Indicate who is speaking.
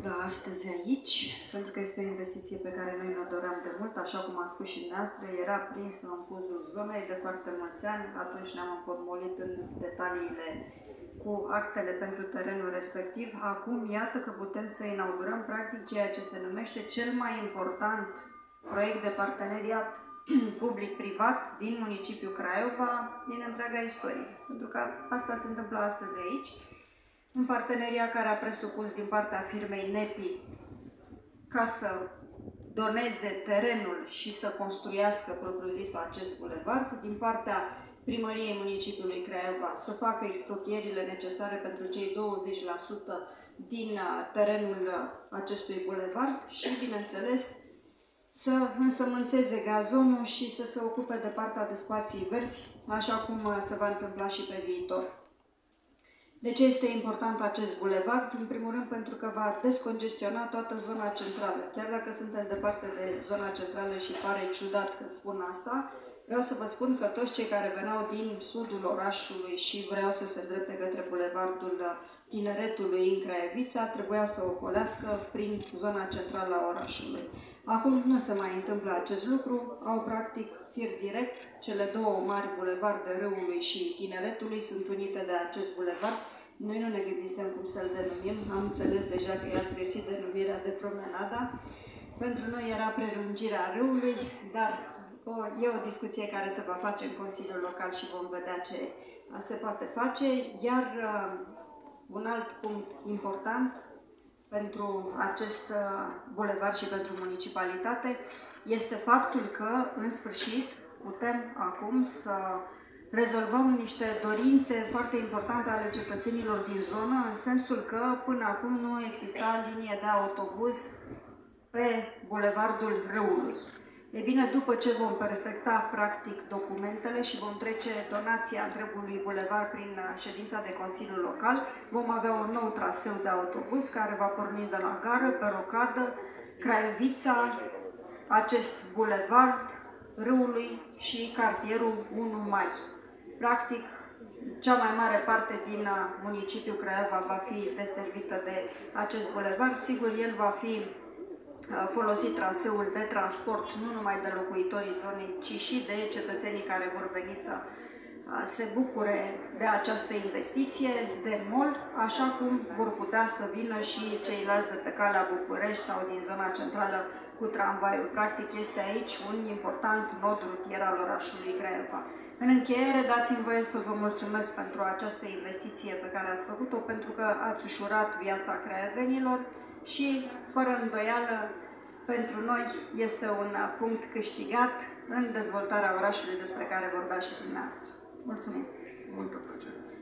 Speaker 1: întâmplă astăzi aici, pentru că este o investiție pe care noi ne-o doream de mult, așa cum a spus și dumneavoastră, era prinsă în puzul zonei de foarte mulți ani, atunci ne-am împotmolit în detaliile cu actele pentru terenul respectiv. Acum, iată că putem să inaugurăm practic ceea ce se numește cel mai important proiect de parteneriat public-privat din municipiul Craiova, din întreaga istorie. Pentru că asta se întâmplă astăzi aici, un parteneriat care a presupus din partea firmei NEPI ca să doneze terenul și să construiască propriu-zis acest bulevard, din partea Primăriei Municipiului Craiova să facă expropierile necesare pentru cei 20% din terenul acestui bulevard și, bineînțeles, să însămânțeze gazonul și să se ocupe de partea de spații verzi, așa cum se va întâmpla și pe viitor. De ce este important acest bulevard? În primul rând pentru că va descongestiona toată zona centrală. Chiar dacă suntem departe de zona centrală și pare ciudat când spun asta, vreau să vă spun că toți cei care veneau din sudul orașului și vreau să se îndrepte către bulevardul Tineretului în Craiovia, trebuia să ocolească prin zona centrală a orașului. Acum nu se mai întâmplă acest lucru, au practic fir direct, cele două mari bulevarde Râului și Tineretului sunt unite de acest bulevard. Noi nu ne gândisem cum să-l denumim, am înțeles deja că i-ați găsit denumirea de promenada. Pentru noi era prelungirea Râului, dar e o discuție care se va face în Consiliul Local și vom vedea ce se poate face. Iar un alt punct important pentru acest bulevard și pentru municipalitate este faptul că, în sfârșit, putem acum să rezolvăm niște dorințe foarte importante ale cetățenilor din zonă, în sensul că până acum nu exista linie de autobuz pe bulevardul Râului. E bine, după ce vom perfecta practic documentele și vom trece donația întregului bulevard prin ședința de Consiliu Local, vom avea un nou traseu de autobuz care va porni de la gară, pe rocadă, Craiovia, acest bulevard Râului și cartierul 1 Mai. Practic, cea mai mare parte din municipiul Craiova va fi deservită de acest bulevard. Sigur, el va fi folosit traseul de transport nu numai de locuitorii zonei, ci și de cetățenii care vor veni să se bucure de această investiție de mall, așa cum vor putea să vină și ceilalți de pe calea București sau din zona centrală cu tramvaiul. Practic este aici un important nod rutier al orașului Craiova. În încheiere, dați-mi voie să vă mulțumesc pentru această investiție pe care ați făcut-o, pentru că ați ușurat viața craiovenilor și, fără îndoială, pentru noi este un punct câștigat în dezvoltarea orașului despre care vorbea și dumneavoastră. Mulțumim!
Speaker 2: Multă plăcere!